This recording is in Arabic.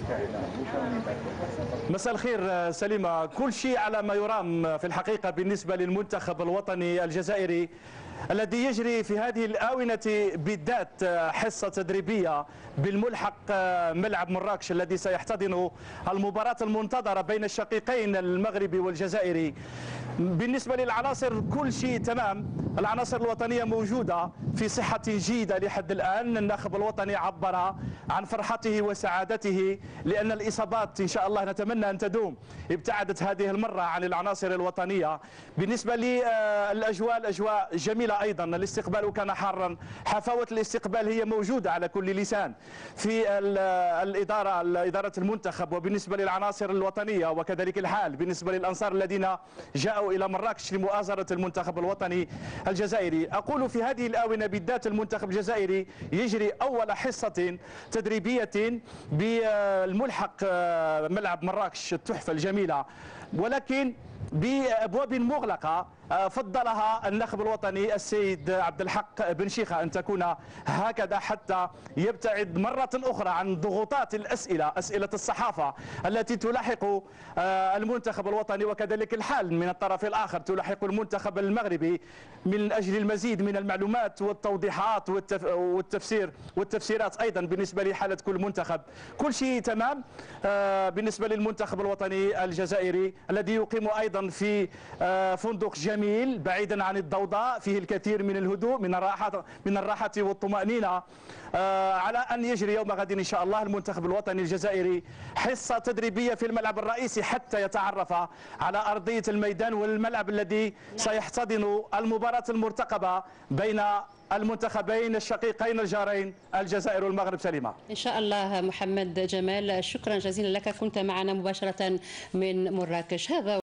مساء الخير سليمة. كل شيء على ما يرام في الحقيقة بالنسبة للمنتخب الوطني الجزائري الذي يجري في هذه الآونة بالذات حصة تدريبية بالملحق ملعب مراكش الذي سيحتضن المباراة المنتظرة بين الشقيقين المغربي والجزائري. بالنسبة للعناصر كل شيء تمام، العناصر الوطنية موجودة في صحة جيدة لحد الآن. الناخب الوطني عبر عن فرحته وسعادته لأن الإصابات إن شاء الله نتمنى أن تدوم ابتعدت هذه المرة عن العناصر الوطنية. بالنسبة للأجواء الأجواء جميلة أيضا، الاستقبال كان حارا، حفاوة الاستقبال هي موجودة على كل لسان في إدارة المنتخب. وبالنسبة للعناصر الوطنية وكذلك الحال بالنسبة للأنصار الذين جاءوا إلى مراكش لمؤازرة المنتخب الوطني الجزائري. أقول في هذه الآونة بالذات المنتخب الجزائري يجري أول حصة تدريبية بالملحق ملعب مراكش التحفة الجميلة، ولكن بأبواب مغلقة فضلها الناخب الوطني السيد عبد الحق بن شيخة أن تكون هكذا حتى يبتعد مرة أخرى عن ضغوطات أسئلة الصحافة التي تلاحق المنتخب الوطني وكذلك الحال من الطرف الآخر تلاحق المنتخب المغربي من أجل المزيد من المعلومات والتوضيحات والتفسيرات أيضا بالنسبة لحالة كل منتخب. كل شيء تمام بالنسبة للمنتخب الوطني الجزائري الذي يقيم أيضا في فندق جميل بعيدا عن الضوضاء، فيه الكثير من الهدوء من الراحة والطمأنينة، على أن يجري يوم غد إن شاء الله المنتخب الوطني الجزائري حصة تدريبية في الملعب الرئيسي حتى يتعرف على أرضية الميدان والملعب الذي سيحتضن المباراة المرتقبة بين المنتخبين الشقيقين الجارين الجزائر والمغرب. سليمة إن شاء الله. محمد جمال، شكرا جزيلا لك، كنت معنا مباشرة من مراكش. هذا